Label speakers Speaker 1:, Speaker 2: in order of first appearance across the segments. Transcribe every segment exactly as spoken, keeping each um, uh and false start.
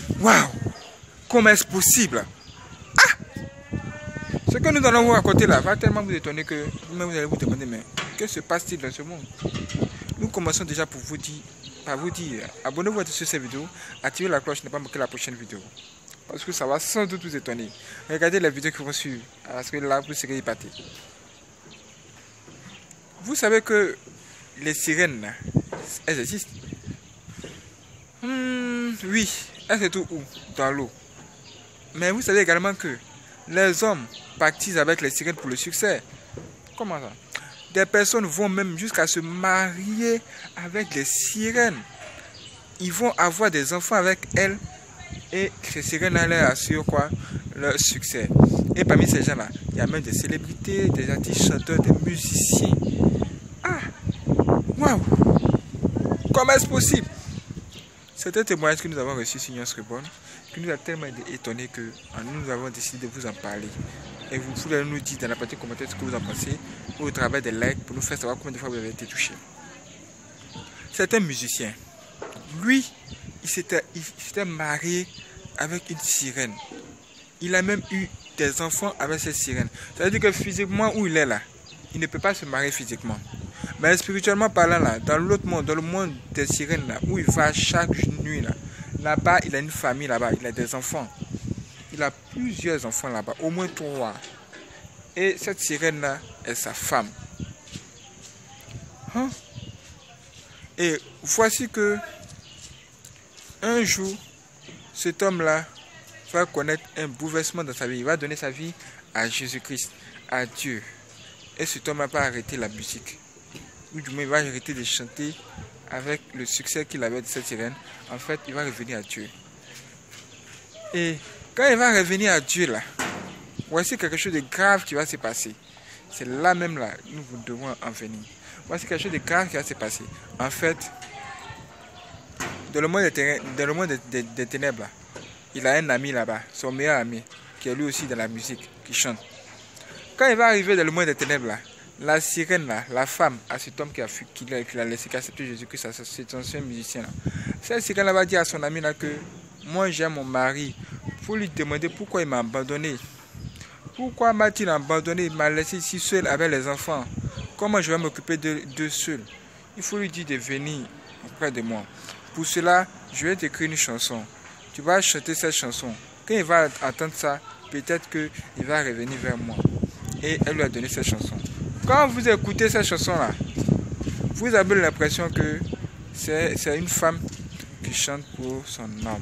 Speaker 1: Waouh! Comment est-ce possible? Ah! Ce que nous allons vous raconter là va tellement vous étonner que vous-même vous allez vous demander, mais que se passe-t-il dans ce monde? Nous commençons déjà pour vous dire, par vous dire, abonnez-vous sur cette vidéo, activez la cloche, ne pas manquer la prochaine vidéo. Parce que ça va sans doute vous étonner. Regardez les vidéos qui vont suivre, parce que là vous serez épatés. Vous savez que les sirènes, elles existent? Hmm, oui, elles se trouvent où? Dans l'eau. Mais vous savez également que les hommes pactisent avec les sirènes pour le succès. Comment ça? Des personnes vont même jusqu'à se marier avec les sirènes. Ils vont avoir des enfants avec elles. Et ces sirènes leur assurent quoi? Leur succès. Et parmi ces gens-là, il y a même des célébrités, des artistes, chanteurs, des musiciens. Ah! Waouh! Comment est-ce possible? C'est un témoignage que nous avons reçu sur News Reborn, qui nous a tellement étonné que nous avons décidé de vous en parler. Et vous pouvez nous dire dans la partie commentaire ce que vous en pensez, ou au travers des likes, pour nous faire savoir combien de fois vous avez été touché. C'est un musicien. Lui, il s'était marié avec une sirène. Il a même eu des enfants avec cette sirène. Ça veut dire que physiquement, où il est là, il ne peut pas se marier physiquement. Mais spirituellement parlant, là, dans l'autre monde, dans le monde des sirènes, là, où il va chaque nuit, là, là-bas, il a une famille là-bas, il a des enfants. Il a plusieurs enfants là-bas, au moins trois. Et cette sirène-là est sa femme. Hein? Et voici que un jour, cet homme-là va connaître un bouleversement dans sa vie. Il va donner sa vie à Jésus-Christ, à Dieu. Et cet homme-là va arrêter la musique. Ou du moins, il va arrêter de chanter avec le succès qu'il avait de cette sirène. En fait, il va revenir à Dieu. Et quand il va revenir à Dieu, là, voici quelque chose de grave qui va se passer. C'est là même, là, nous vous devons en venir. Voici quelque chose de grave qui va se passer. En fait, dans le monde des, ténèbres, dans le monde des, des, des ténèbres, là, il a un ami là-bas, son meilleur ami, qui est lui aussi dans la musique, qui chante. Quand il va arriver dans le monde des ténèbres, là, la sirène, là, la femme, à cet homme qui a, qui l'a, qui l'a laissé, qui a accepté Jésus-Christ, c'est un ancien musicien. Là. Cette sirène va dire à son ami là que moi j'aime mon mari. Pour lui demander pourquoi il m'a abandonné. Pourquoi m'a-t-il abandonné? Il m'a laissé ici seul avec les enfants. Comment je vais m'occuper d'eux de seul? Il faut lui dire de venir auprès de moi. Pour cela, je vais t'écrire une chanson. Tu vas chanter cette chanson. Quand il va entendre ça, peut-être qu'il va revenir vers moi. Et elle lui a donné cette chanson. Quand vous écoutez cette chanson-là, vous avez l'impression que c'est une femme qui chante pour son homme.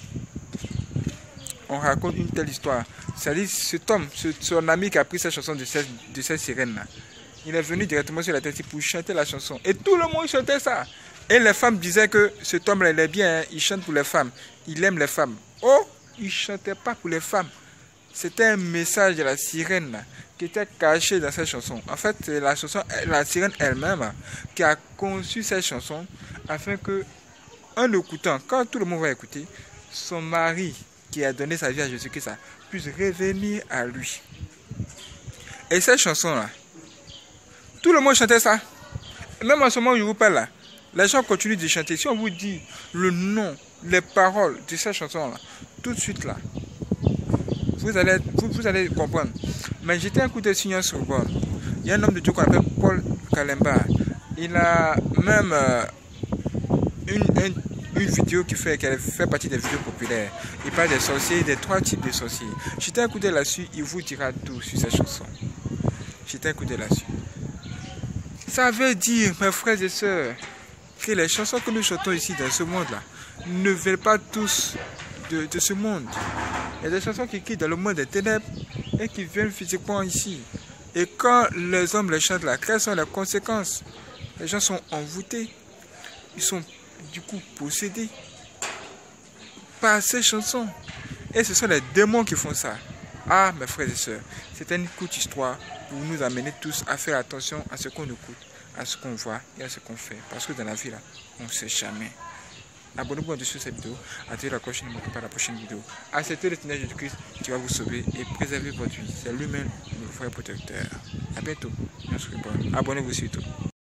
Speaker 1: On raconte une telle histoire. C'est-à-dire, cet homme, ce, son ami qui a pris cette chanson de cette, de cette sirène-là, il est venu directement sur la tête pour chanter la chanson. Et tout le monde chantait ça. Et les femmes disaient que cet homme-là, il est bien, hein, il chante pour les femmes. Il aime les femmes. Oh, il ne chantait pas pour les femmes. C'était un message de la sirène là, qui était caché dans cette chanson. En fait, c'est la chanson, la sirène elle-même là, qui a conçu cette chanson afin que, en l'écoutant, quand tout le monde va écouter, son mari qui a donné sa vie à Jésus-Christ puisse revenir à lui. Et cette chanson-là, tout le monde chantait ça. Et même en ce moment où je vous parle là, les gens continuent de chanter. Si on vous dit le nom, les paroles de cette chanson-là, tout de suite là, vous allez, vous, vous allez comprendre. Mais j'étais un coup de signal sur le bord. Il y a un homme de Dieu qu'on appelle Paul Kalemba. Il a même euh, une, une, une vidéo qui fait, qui fait partie des vidéos populaires. Il parle des sorciers, des trois types de sorciers. J'étais un coup de là-dessus, il vous dira tout sur cette chanson. J'étais un coup de là-dessus. Ça veut dire, mes frères et sœurs, que les chansons que nous chantons ici dans ce monde-là ne veulent pas tous de, de ce monde. Il y a des chansons qui quittent dans le monde des ténèbres et qui viennent physiquement ici. Et quand les hommes les chantent là, quelles sont les conséquences? Les gens sont envoûtés. Ils sont du coup possédés par ces chansons. Et ce sont les démons qui font ça. Ah, mes frères et sœurs, c'est une courte histoire pour nous amener tous à faire attention à ce qu'on écoute, à ce qu'on voit et à ce qu'on fait. Parce que dans la vie, là, on ne sait jamais. Abonnez-vous en dessous de cette vidéo, activez la cloche et ne manquez pas la prochaine vidéo. Acceptez le témoignage de Christ qui va vous sauver et préserver votre vie. C'est lui-même le vrai protecteur. A bientôt. Abonnez-vous surtout.